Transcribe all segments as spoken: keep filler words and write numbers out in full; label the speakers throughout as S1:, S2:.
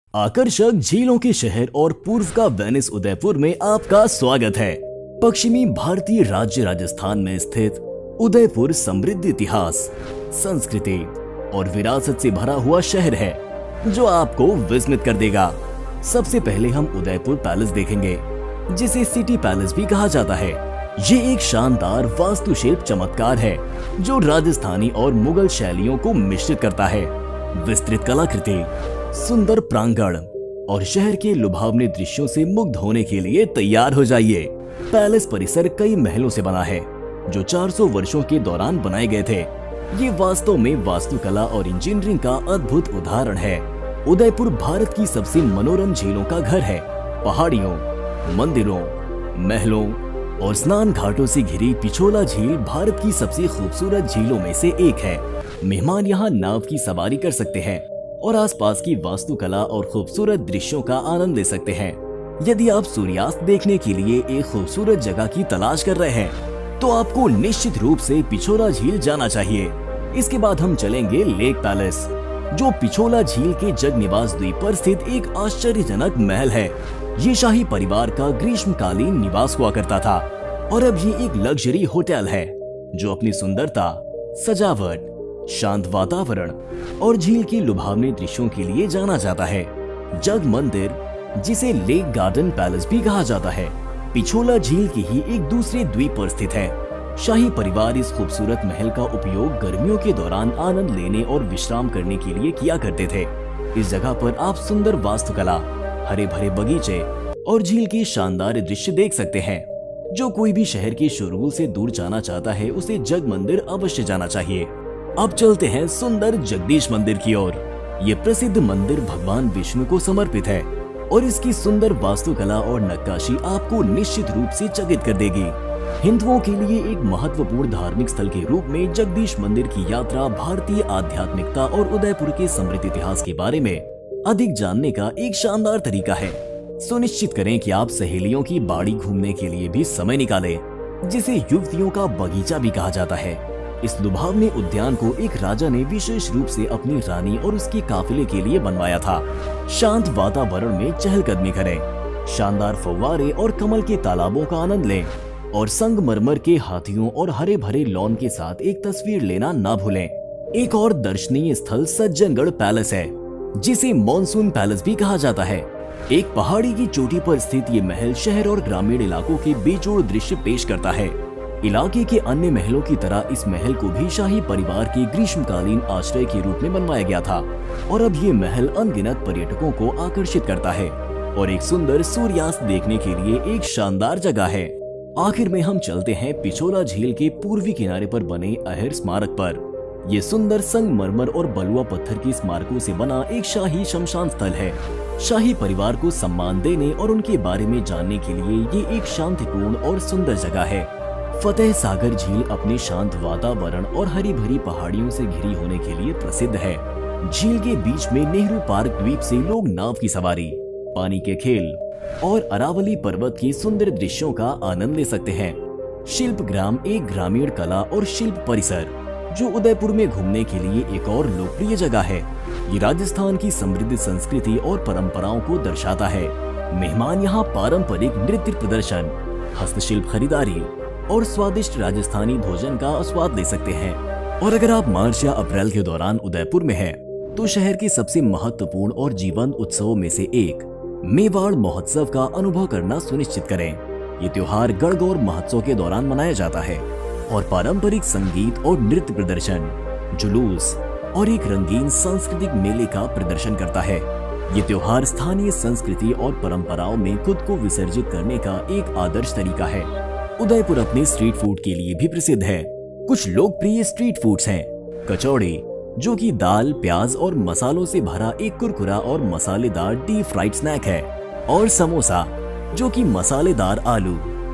S1: आकर्षक झीलों के शहर और पूर्व का वेनिस उदयपुर में आपका स्वागत है। पश्चिमी भारतीय राज्य राजस्थान में स्थित उदयपुर समृद्ध इतिहास, संस्कृति और विरासत से भरा हुआ शहर है जो आपको विस्मित कर देगा। सबसे पहले हम उदयपुर पैलेस देखेंगे, जिसे सिटी पैलेस भी कहा जाता है। ये एक शानदार वास्तुशिल्प चमत्कार है जो राजस्थानी और मुगल शैलियों को मिश्रित करता है। विस्तृत कलाकृति, सुंदर प्रांगण और शहर के लुभावने दृश्यों से मुग्ध होने के लिए तैयार हो जाइए। पैलेस परिसर कई महलों से बना है जो चार सौ वर्षों के दौरान बनाए गए थे। ये वास्तव में वास्तुकला और इंजीनियरिंग का अद्भुत उदाहरण है। उदयपुर भारत की सबसे मनोरम झीलों का घर है। पहाड़ियों, मंदिरों, महलों और स्नान घाटों से घिरी पिछोला झील भारत की सबसे खूबसूरत झीलों में से एक है। मेहमान यहाँ नाव की सवारी कर सकते हैं और आसपास की वास्तुकला और खूबसूरत दृश्यों का आनंद ले सकते हैं। यदि आप सूर्यास्त देखने के लिए एक खूबसूरत जगह की तलाश कर रहे हैं, तो आपको निश्चित रूप से पिछोला झील जाना चाहिए। इसके बाद हम चलेंगे लेक पैलेस, जो पिछोला झील के जगनिवास द्वीप पर स्थित एक आश्चर्यजनक महल है। ये शाही परिवार का ग्रीष्मकालीन निवास हुआ करता था और अब ये एक लग्जरी होटल है जो अपनी सुंदरता, सजावट, शांत वातावरण और झील के लुभावने दृश्यों के लिए जाना जाता है। जग मंदिर, जिसे लेक गार्डन पैलेस भी कहा जाता है, पिछोला झील की ही एक दूसरे द्वीप पर स्थित है। शाही परिवार इस खूबसूरत महल का उपयोग गर्मियों के दौरान आनंद लेने और विश्राम करने के लिए किया करते थे। इस जगह पर आप सुंदर वास्तुकला, हरे भरे बगीचे और झील के शानदार दृश्य देख सकते हैं। जो कोई भी शहर के शोरगुल से दूर जाना चाहता है, उसे जग मंदिर अवश्य जाना चाहिए। अब चलते हैं सुंदर जगदीश मंदिर की ओर। ये प्रसिद्ध मंदिर भगवान विष्णु को समर्पित है और इसकी सुंदर वास्तुकला और नक्काशी आपको निश्चित रूप से चकित कर देगी। हिंदुओं के लिए एक महत्वपूर्ण धार्मिक स्थल के रूप में जगदीश मंदिर की यात्रा भारतीय आध्यात्मिकता और उदयपुर के समृद्ध इतिहास के बारे में अधिक जानने का एक शानदार तरीका है। सुनिश्चित करें कि आप सहेलियों की बाड़ी घूमने के लिए भी समय निकालें, जिसे युवतियों का बगीचा भी कहा जाता है। इस लुभावने उद्यान को एक राजा ने विशेष रूप से अपनी रानी और उसके काफिले के लिए बनवाया था। शांत वातावरण में चहलकदमी करें, शानदार फव्वारे और कमल के तालाबों का आनंद लें और संगमरमर के हाथियों और हरे भरे लॉन के साथ एक तस्वीर लेना ना भूलें। एक और दर्शनीय स्थल सज्जनगढ़ पैलेस है, जिसे मॉनसून पैलेस भी कहा जाता है। एक पहाड़ी की चोटी पर स्थित ये महल शहर और ग्रामीण इलाकों के बेजोड़ दृश्य पेश करता है। इलाके के अन्य महलों की तरह इस महल को भी शाही परिवार के ग्रीष्मकालीन आश्रय के रूप में बनवाया गया था और अब ये महल अनगिनत पर्यटकों को आकर्षित करता है और एक सुंदर सूर्यास्त देखने के लिए एक शानदार जगह है। आखिर में हम चलते हैं पिछोला झील के पूर्वी किनारे पर बने अहिर स्मारक पर। ये सुंदर संगमरमर और बलुआ पत्थर की स्मारकों से बना एक शाही शमशान स्थल है। शाही परिवार को सम्मान देने और उनके बारे में जानने के लिए ये एक शांतिपूर्ण और सुंदर जगह है। फतेह सागर झील अपने शांत वातावरण और हरी भरी पहाड़ियों से घिरी होने के लिए प्रसिद्ध है। झील के बीच में नेहरू पार्क द्वीप से लोग नाव की सवारी, पानी के खेल और अरावली पर्वत की सुंदर दृश्यों का आनंद ले सकते हैं। शिल्प ग्राम एक ग्रामीण कला और शिल्प परिसर जो उदयपुर में घूमने के लिए एक और लोकप्रिय जगह है। ये राजस्थान की समृद्ध संस्कृति और परंपराओं को दर्शाता है। मेहमान यहाँ पारंपरिक नृत्य प्रदर्शन, हस्तशिल्प खरीदारी और स्वादिष्ट राजस्थानी भोजन का स्वाद ले सकते हैं। और अगर आप मार्च या अप्रैल के दौरान उदयपुर में हैं, तो शहर के सबसे महत्वपूर्ण और जीवंत उत्सवों में से एक मेवाड़ महोत्सव का अनुभव करना सुनिश्चित करें। ये त्योहार गणगौर महोत्सव के दौरान मनाया जाता है और पारंपरिक संगीत और नृत्य प्रदर्शन, जुलूस और एक रंगीन सांस्कृतिक मेले का प्रदर्शन करता है। ये त्योहार स्थानीय संस्कृति और परंपराओं में खुद को विसर्जित करने का एक आदर्श तरीका है। उदयपुर अपने स्ट्रीट फूड के लिए भी प्रसिद्ध है। कुछ लोकप्रिय स्ट्रीट फूड्स हैं कचौड़ी, जो कि दाल, प्याज और मसालों से भरा एक कुरकुरा और मसालेदार डीप फ्राइड स्नैक है, और समोसा, जो कि मसालेदार आलू,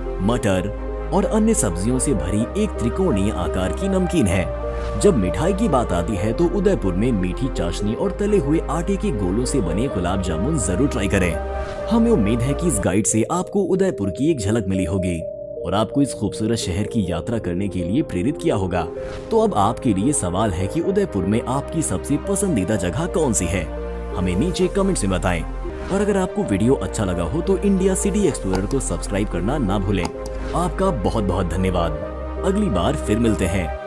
S1: मटर और अन्य सब्जियों से भरी एक त्रिकोणीय आकार की नमकीन है। जब मिठाई की बात आती है तो उदयपुर में मीठी चाशनी और तले हुए आटे के गोलों से बने गुलाब जामुन जरूर ट्राई करें। हमें उम्मीद है कि इस गाइड से आपको उदयपुर की एक झलक मिली होगी और आपको इस खूबसूरत शहर की यात्रा करने के लिए प्रेरित किया होगा। तो अब आपके लिए सवाल है कि उदयपुर में आपकी सबसे पसंदीदा जगह कौन सी है? हमें नीचे कमेंट्स में बताएं। और अगर आपको वीडियो अच्छा लगा हो तो इंडिया सिटी एक्सप्लोरर को सब्सक्राइब करना ना भूलें। आपका बहुत बहुत धन्यवाद। अगली बार फिर मिलते हैं।